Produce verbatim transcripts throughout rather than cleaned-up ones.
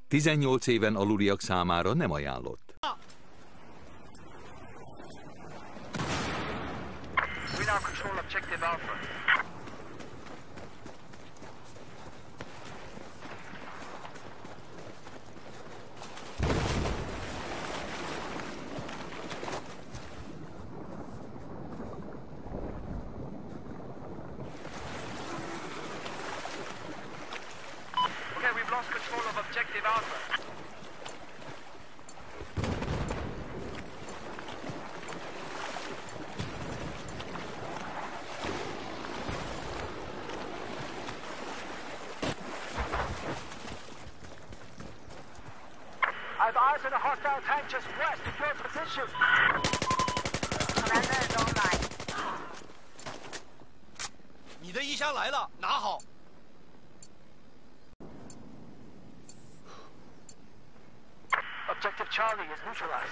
tizennyolc éven aluliak számára nem ajánlott. We now control objective Alpha. Okay, we've lost control of objective Alpha. I've eyes on a hostile tank just west of your position. Commander is online. 你的衣箱来了，拿好。 Objective Charlie is neutralized.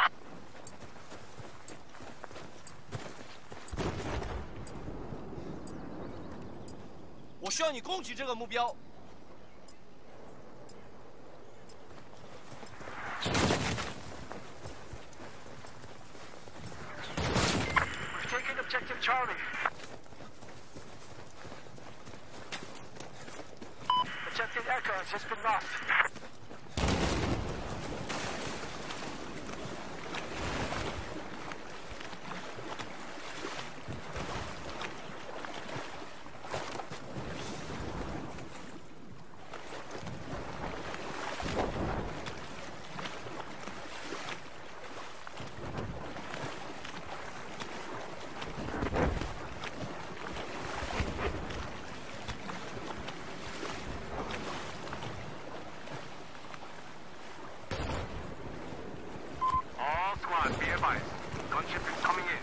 我需要你攻击这个目标。 We've taken objective Charlie. Objective Echo has just been lost. All squad, be advised. Gunship is coming in.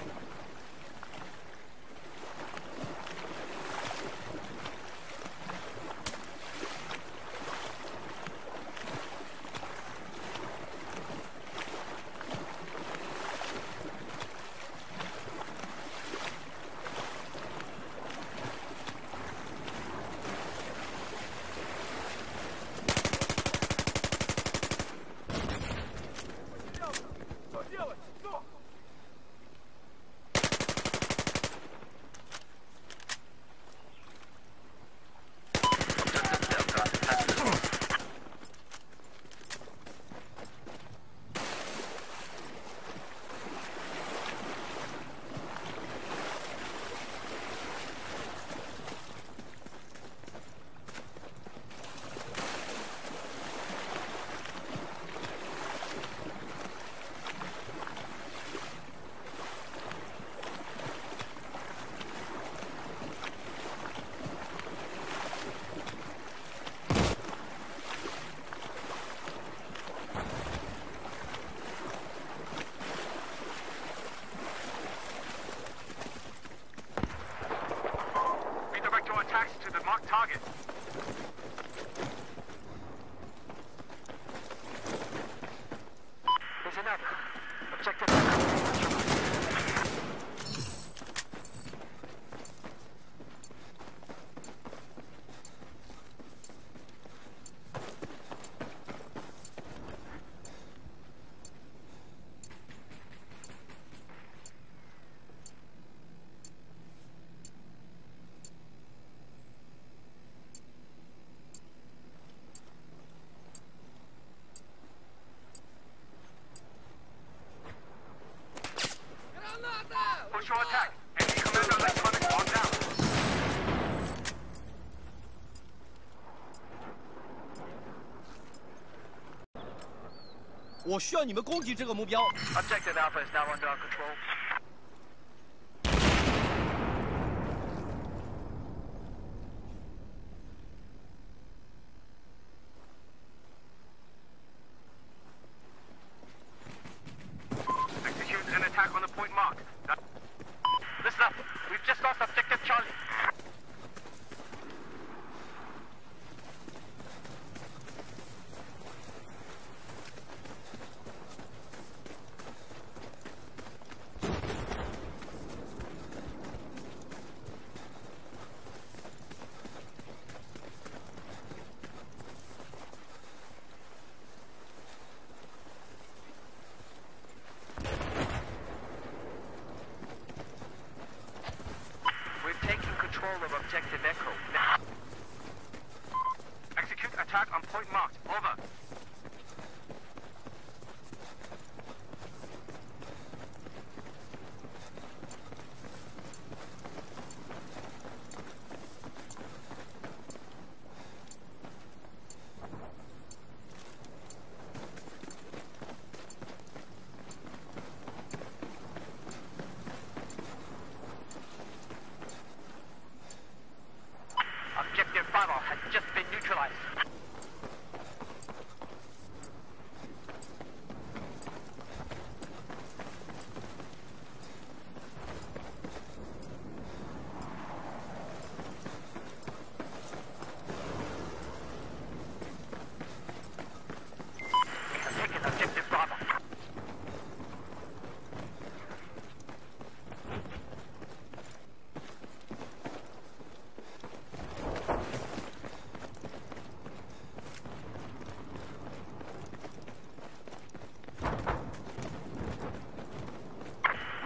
Redirect your attacks to the marked target. Listen up. Objective Echo is neutralized. Push your attack. Enemy commander electronics on down. 我需要你们攻击这个目标。 Objective Alpha is now under our control. Execute an attack on the point mark. Now, listen up. We've just lost objective Charlie.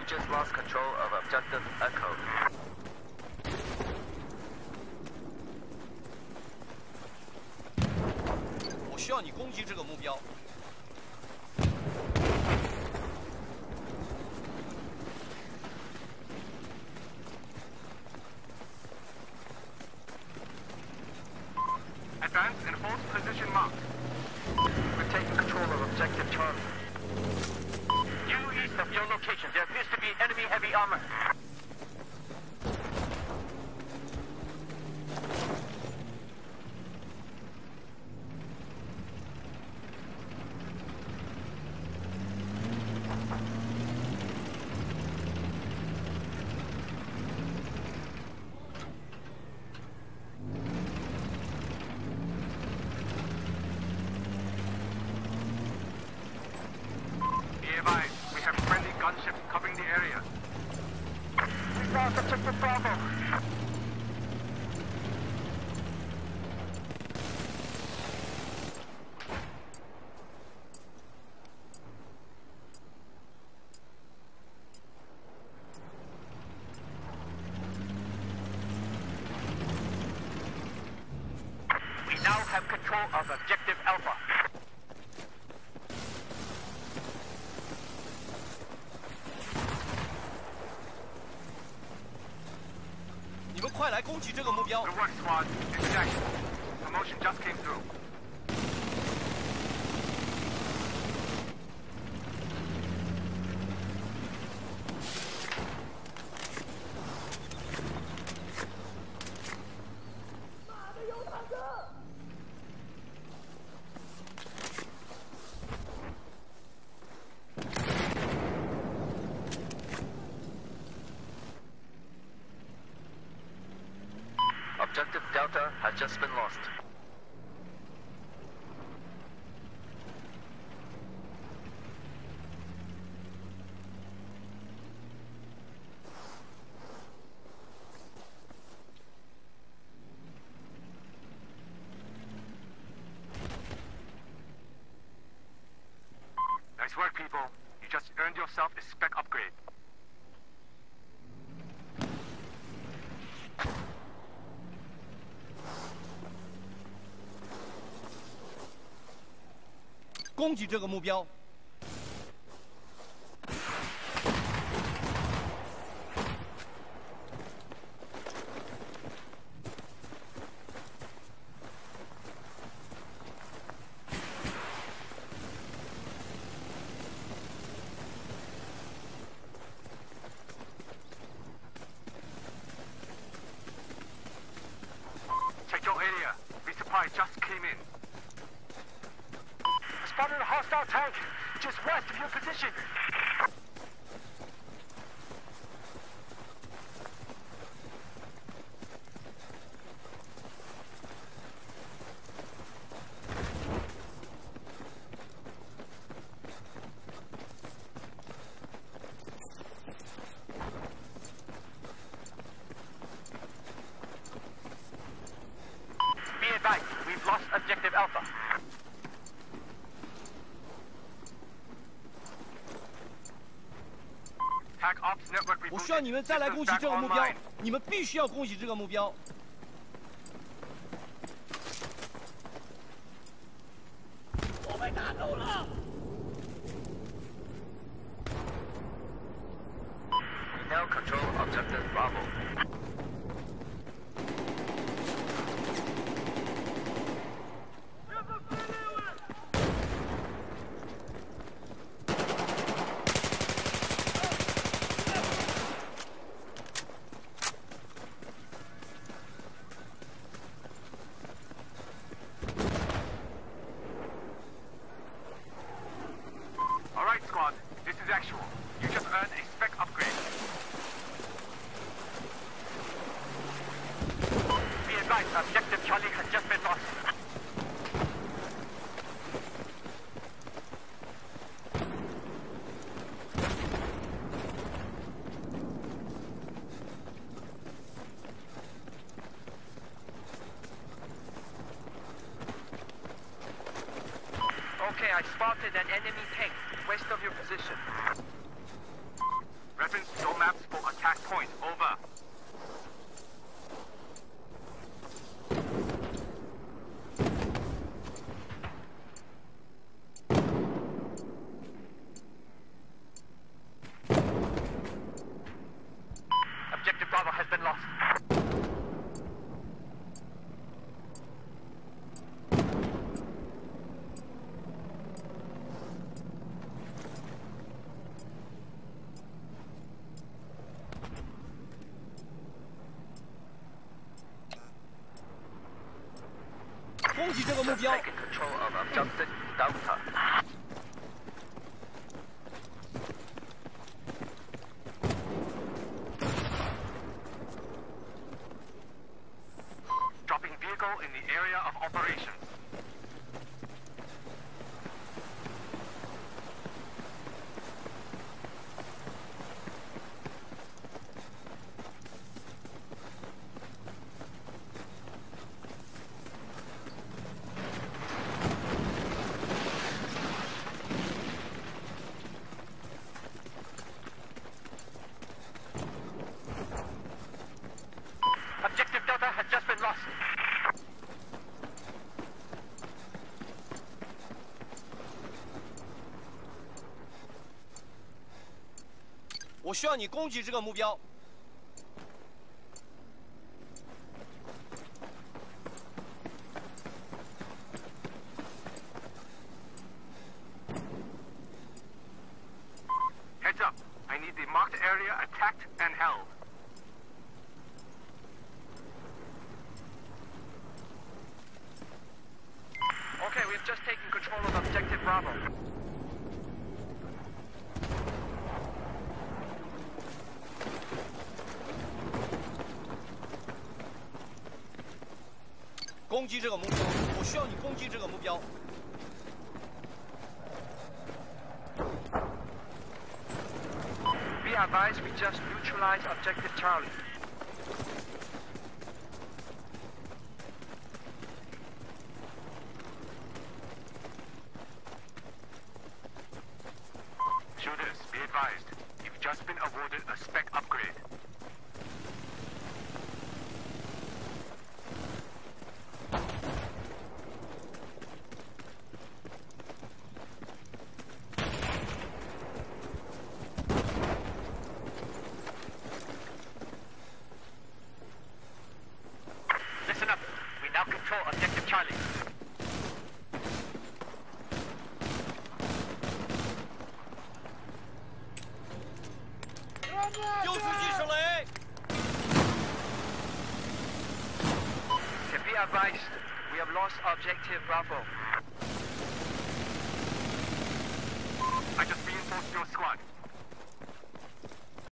just lost control of objective Echo. 我需要你攻击这个目标。 Advance and hold position marked. We're taking control of objective Charlie. Due east of your location, there appears to be enemy heavy armor. We have friendly gunships covering the area. We lost objective Bravo. We now have control of objective Alpha. 你们快来攻击这个目标！ Good work, squad. It's action. Promotion just came through. Objective Delta has just been lost. Nice work, people. You just earned yourself a spec upgrade. 攻击这个目标。 Check your area. Resupply just came in. Spotted a hostile tank just west of your position. Be advised, we've lost objective Alpha. 我需要你们再来攻击这个目标，你们必须要攻击这个目标。我被打中了。 We now control objective Bravo. Alright, squad. This is actual. You just earned a spec upgrade. Be advised, objective Charlie has just been lost. Okay, I spotted an enemy tank west of your position. Weapons maps for attack point. Over. Objective Bravo has been lost. 攻击这个目标。 Taking control of objective Delta. Dropping vehicle in the area of operations. Objective Delta has just been lost. 我需要你攻击这个目标。 Heads up. I need the marked area attacked and held. Okay, we've just taken control of Objective Bravo. "攻击这个目标，我需要你攻击这个目标。 Be advised, we just neutralized Objective Charlie. Shooters, be advised. You've just been awarded a spec upgrade. Listen up. We now control Objective Charlie. 丢出去，手雷！ Be advised, we have lost Objective Bravo. I just reinforced your squad.